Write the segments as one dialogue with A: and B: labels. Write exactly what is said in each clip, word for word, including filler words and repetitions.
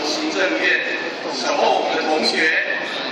A: 行政院守候我们的同学，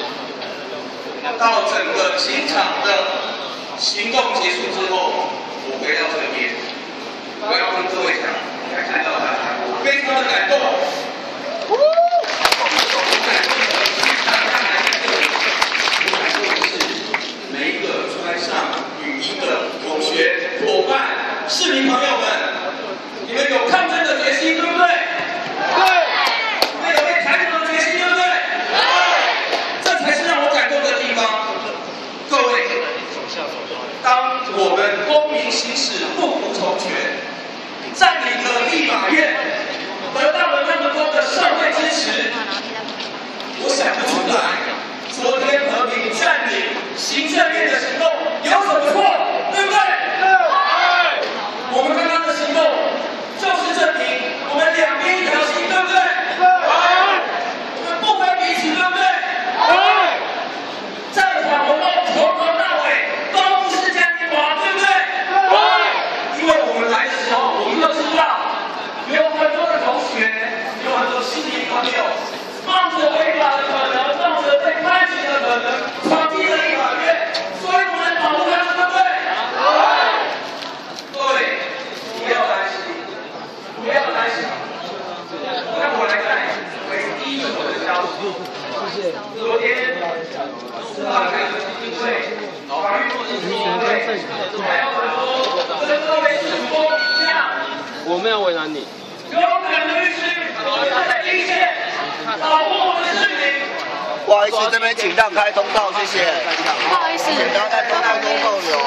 A: 到整个清场的行动结束之后，我回到这边，我要跟各位讲，才看到大家，我非常的感动。我感动的是大家来在这里，我感动的是每一个出来上语音的同学、伙伴、市民朋友们，你们有抗争的决心，对不对？对。你们有被抬头的决心，对不对？对。这才是让我感动的地方。各位，当我们公民行使不服从权，占领了立法院，得到了那么多的社会支持，我想不出来，昨天和平占领行政院的行动有什么错，对不对？对。我们刚刚的行动就是证明我们两边一条心，对不对？对。我们不分彼此，对不对？对。战场活动从头到尾都不是嘉年华，对不对？对。因为我们来的时候，我们就知道有很多的同学，有很多市民朋友，冒着违法的可能，冒着被判刑的可能，闯进了立法院，所以我们保护他们，对不对？对。各位，不要担心，不要担心。让我来带为第一手的消息。昨天，司法改革基金会、法律基金会，还有很多跟各位市民一样，
B: 我没有为难你。
A: 勇敢的律师，我们在第一线保护我们的市民。
C: 不好意思，这边请让开通道，谢谢。
D: 不好意思，
C: 请大家通道中逗留。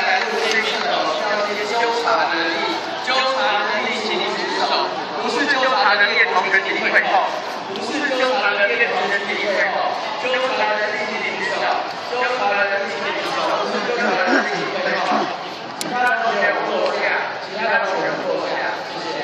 A: 纠察能力，纠察能力，请您举手。不是纠察能力的同学，请您退后。不是纠察能力的同学，请您退后。纠察能力，请您举手。纠察能力，请您举手。不是纠察能力，请您退后。其他的同学坐下，其他的同学坐下，谢谢。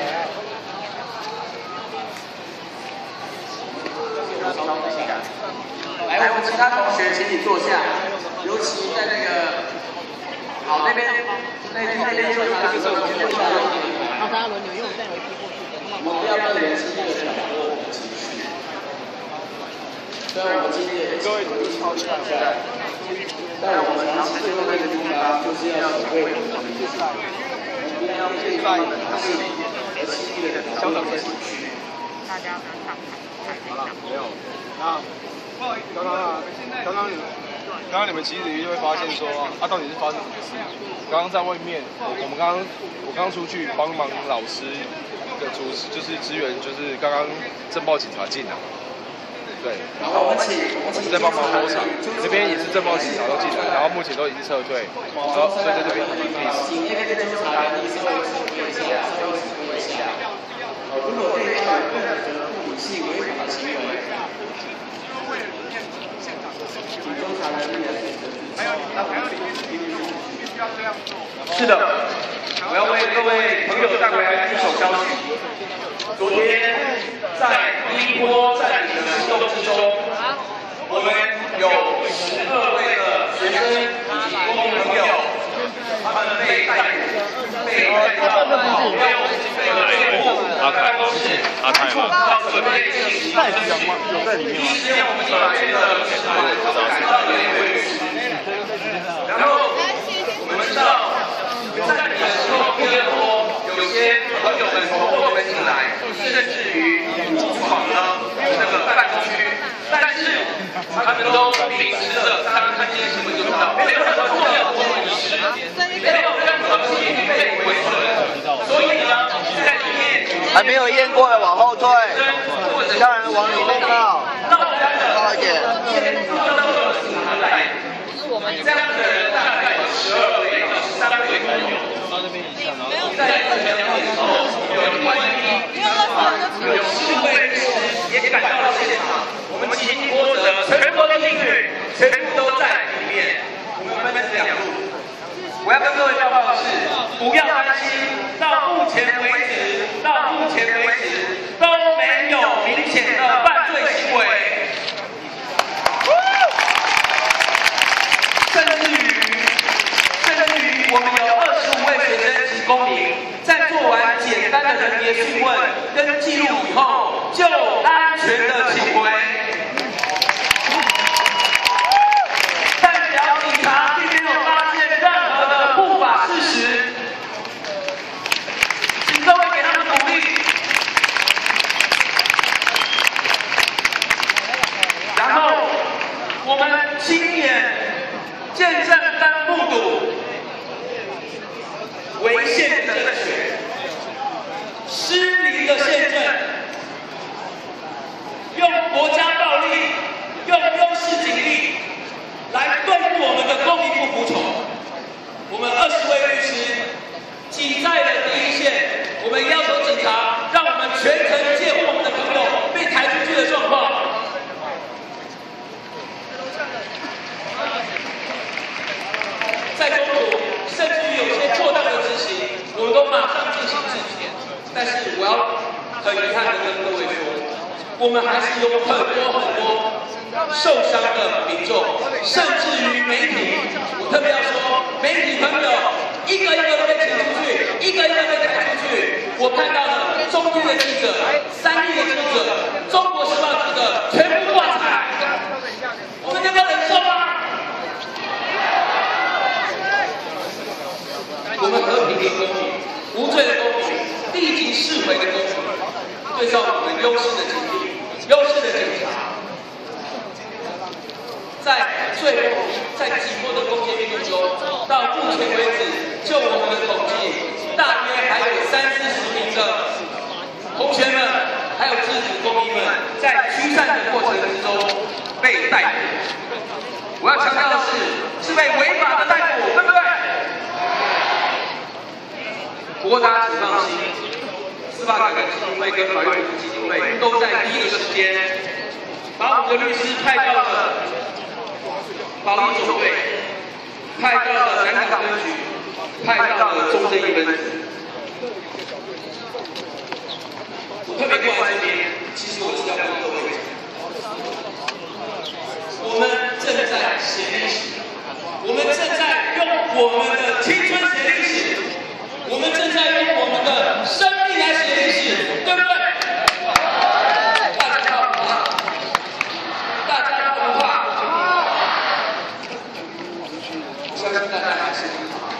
A: 来，我们其他同学，请你坐下，尤其在那个，好那边，那那边纠察的时候，请坐下。
D: 好，大家轮流，因为我们再回批过去的。
A: 我们不要让人轻易的掌握我们情绪。虽然我们今天也各位努力超越大家，但我们长期最后那个地方就是要守卫我们的民主，我们不要对方的打势力而轻易的消长情绪。
D: 大家拿上台。
B: 好了，没有。那刚刚啊，刚刚你们，刚刚你们其实就会发现说，啊，到底是发生什么事？刚刚在外面，我我们刚刚我刚出去帮忙老师的主持，就是支援，就是刚刚政报警察进来。对，然后我们在帮忙拖场，这边也是政报警察都进来，然后目前都已经撤退，然后所以在这边很 peace。
A: 如果对方有任何不理性违法的行为，请纠察能力的选择自己。是的，我要为各位朋友带回来一手消息。昨天在第一波占领的行动之中，我们有十二位的学生以及公民朋友，他们被逮捕，被带到保镖被监护办公室，
B: 阿泰吗？
A: 到准备进行
B: 太阳吗？有在里面吗？
A: 第一时间我们立法院的执法人都赶到这里为止。然后我们知道占领的时候，第二波有些朋友们从后门进来，甚至于闯了这个办公区，但是他们都秉持着他们看这些新闻就知道，没有任何重要公民仪式，没有任何纪律被违损，所以呢，在里面
C: 还没有验过的往后退，其他人往里面靠，靠一点。
A: 这样的人大概有十二位到十三位左右。在这两年之后，有关于有四位律师也赶到了现场，我们齐心波折，全部都进去，全部都在里面。我们分成两路。我要跟各位报告的是，不要担心，到目前为止，到目前为止都没有明显的犯罪行为。甚至于，甚至于，我们有二十五位学生及公民，在做完简单的人别叙询问跟记录以后，就安全的请回。代表警察并没有发现任何的不法事实，请各位给他们鼓励。然后我们亲眼见证跟目睹违宪的政权、失灵的宪政，用国家暴力、用优势警力来对付我们的公民不服从。我们二十位律师挤在了第一线，我们要求警察让我们全程介护我们的朋友被抬出去的状况。在中途，甚至于有些错当的执行，我们都马上进行质检。但是我要很遗憾的跟各位说，我们还是有很多很多受伤的民众，甚至于媒体。我特别要说，媒体朋友一个一个都被请出去，一个一个被抬出去。我看到了中天的记者、三立的记者、中国时报记者全部挂彩，我们能够忍受吗？我们和平的公民、无罪的公民、立即释回的公民，对照我们优势的警力、优势的警察，在最后在几波的攻坚运动中，到目前为止，就我们的统计，大约还有三四十名的同学们，还有制服公民们，在驱散的过程之中被逮捕。我要强调的是，是被违法的逮捕，对不对？不过大家请放心，司法改革基金会跟法律扶助基金会都在第一个时间，把我们的律师派到了保安总队，派到了南港分局，派到了中正一分局。我特别过来这边，其实我是要跟各位讲，我们正在写历史，我们正在用我们的青春写历史。我们正在用我们的生命来写历史，对不对？大家怕不怕？大家怕不怕？我相信大家还是很怕。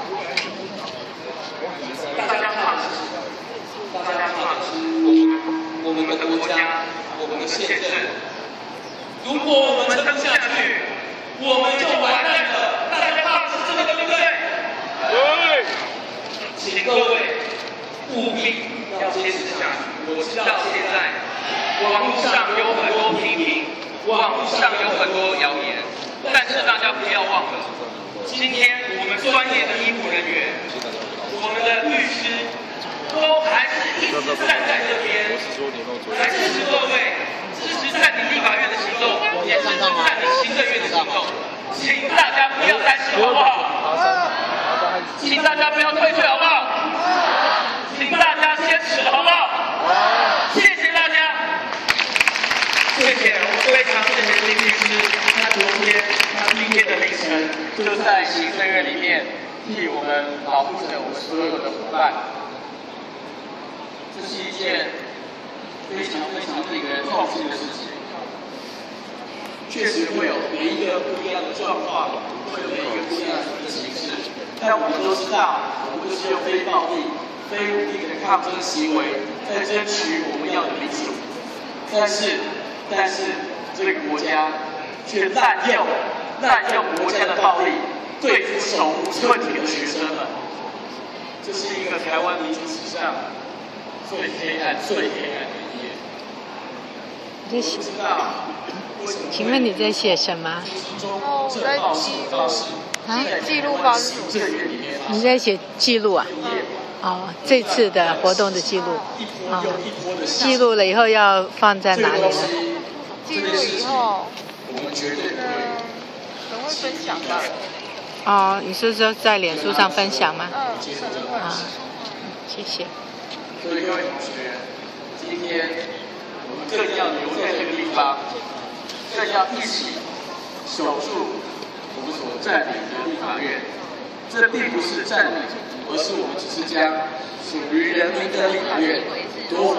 A: 大家怕的是，大家怕的是我们我们的国家，我们的宪政。如果我们撑不下去，我们就完蛋了。大家怕的是这个，对不对？对。请各位务必要坚持下去。我知道现在网络上有很多批评，网络上有很多谣言，但是大家不要忘了，今天我们专业的医护人员，我们的律师，都还是一直站在这边，来支持各位，支持暂停立法院的行动，也支持暂停行政院的行动。请大家不要担心，好不好？请大家不要退退，好不好？请大家坚持，好不好？谢谢大家，谢谢，非常谢谢林律师，他昨天、他今天的凌晨就在行政院里面替我们保护着我们所有的伙伴。这是一件非常非常令人痛心的事情。确实会有每一个不一样的状况，会有每一个不一样的形式。但我们都知道，我们就是用非暴力、非武力的抗争行为，在争取我们要的民主。但是，但是这个国家却滥用滥用国家的暴力，对付手无寸铁的学生们。这是一个台湾民主史上最黑暗、最黑暗的一页。
E: 你在写？请问你在写什么？
F: 哦，我在记
E: 啊，
F: 记录方式。
E: 你在写记录啊？哦，这次的活动的记录。哦，记录了以后要放在哪里呢？
F: 记录以后，嗯，可能会分享吧。
E: 哦，你是说在脸书上分享吗？
F: 嗯，可能会。
E: 啊，谢谢。
A: 所以各位同学，今天我们更要留在这个地方，更要一起守住我们所占领的立法院。这并不是占领，而是我们只是将属于人民的立法院夺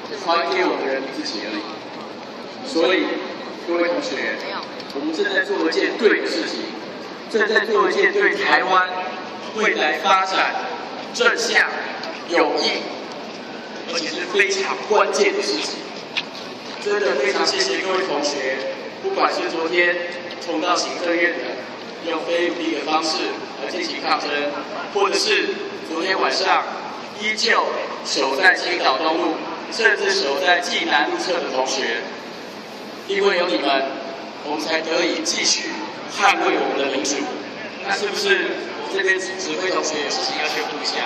A: 传给我的人自己而已。所以，各位同学，我们正在做一件对的事情，正在做一件对台湾未来发展正向、有益，而且是非常关键的事情。真的非常谢谢各位同学，不管是昨天冲到行政院的，用非武力的方式来进行抗争，或者是昨天晚上依旧守在青岛东路，甚至守在暨南路侧的同学，因为有你们，我们才得以继续捍卫我们的民主。那是不是这边指挥同学有事情要宣布一下？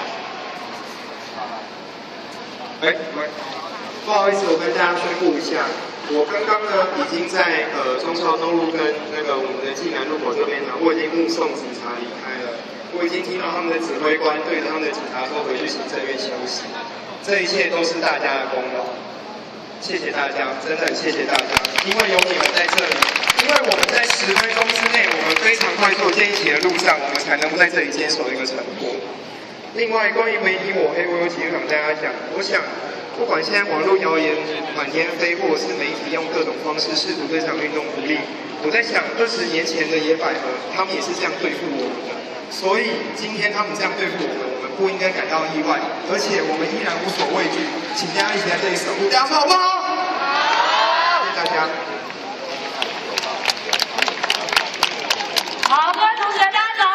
G: 哎，喂，不好意思，我跟大家宣布一下，我刚刚呢已经在呃中孝东路跟那个我们的暨南路口这边呢，我已经目送警察离开了。我已经听到他们的指挥官对他们的警察说回去行政院休息，这一切都是大家的功劳。谢谢大家，真的很谢谢大家，因为有你们在这里，因为我们在十分钟之内，我们非常快速建起的路上，我们才能够在这里坚守一个成果。另外，关于媒体抹黑，我有几个想跟大家讲。我想，不管现在网络谣言满天飞，或者是媒体用各种方式试图对这场运动不利，我在想，二十年前的野百合，他们也是这样对付我们的。所以今天他们这样对付我们，我们不应该感到意外，而且我们依然无所畏惧。请大家一起来这里守护，大家说好不好？好，谢谢大家。
H: 好，各位同学，大家早安。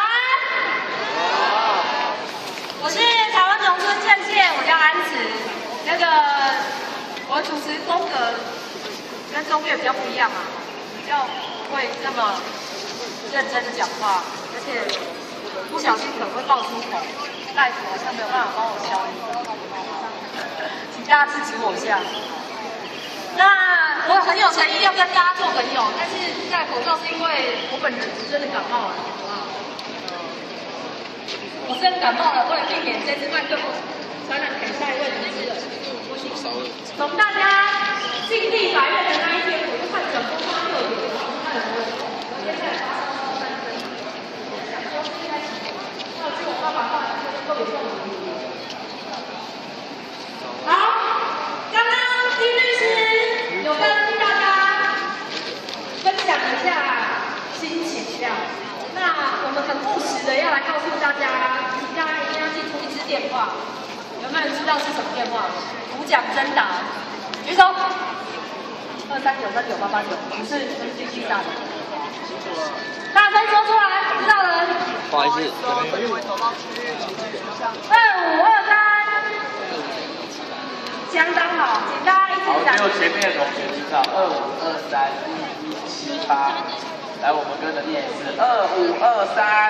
H: 我是台湾农村阵线，我叫安子。那个我主持风格跟中岳比较不一样啊，比较不会这么认真的讲话，而且不小心可能会爆出口，大夫好像没有办法帮我消音，请大家支持我一下。那我很有诚意要跟大家做朋友，但是戴口罩是因为我本人真的感冒了，好不好？我真的感冒了，为了避免这次麦克风传染给下一位同事，从大家进立法院的那一天，我就看整风花六点，看我现在发烧到三分，想说应该要去我爸爸爸那个够有用。好，刚刚丁律师有跟大家分享一下心情这样。那我们很务实的要来告诉大家，请大家一定要记住一支电话，有没有人知道是什么电话？五奖征答，举手。二三九三九八八九，不是，这是最近大的。大声说出来，知道的人。
C: 不好意思，
H: 二五二三，相当好，请大家一起讲。
C: 好，只有前面的同学知道，二五二三一一七八。来，我们跟着念一次，二五二三，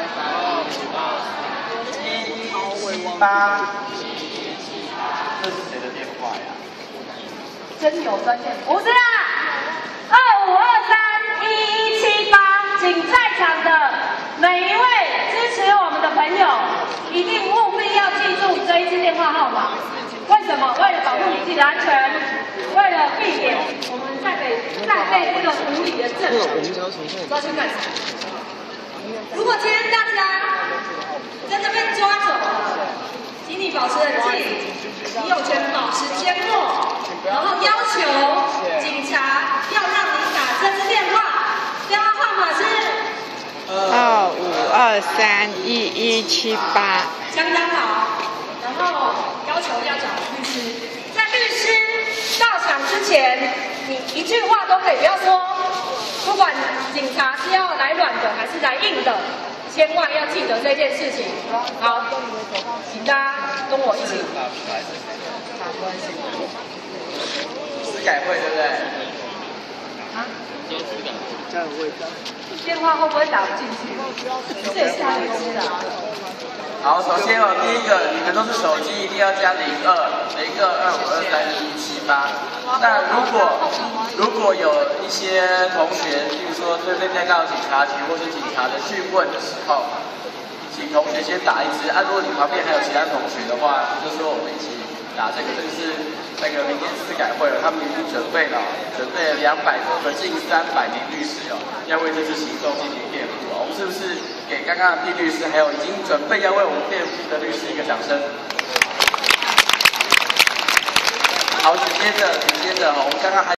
C: 一一七八，这是谁的电话呀？
H: 真有专线，不是啊，二五二三一一七八，请在场的每一位支持我们的朋友，一定务必要记住这一支电话号码。为什么？为了保护你自己的安全，为了避免我们再被再被这个无理的政府抓去干什么？如果今天大家真的被抓走了，请你保持冷静，你有权保持缄默，然后要求警察要让你打这支电话，电话号码是
E: 二五二三一一七八，
H: 相当好。然后要求要找律师，在律师到场之前，你一句话都可以不要说，不管警察是要来软的还是来硬的，千万要记得这件事情。好，请大家跟我一起。
C: 司改会对不对？
H: 啊？电话会不会打不进去？这也是他的公司啊。
C: 好，首先哦，第一个，你们都是手机，一定要加零二零二二五二三一一七八。那如果如果有一些同学，譬如说对面在到警察局或是警察的讯问的时候，请同学先打一支啊。如果你旁边还有其他同学的话，就说我们一起打这个，这个是那个明天司改会了，他们已经准备了，准备了两百多个近三百名律师哦，要为这次行动进行辩护哦。我们是不是给刚刚的毕律师，还有已经准备要为我们辩护的律师一个掌声？好， 好，紧接着紧接着，我们刚刚还。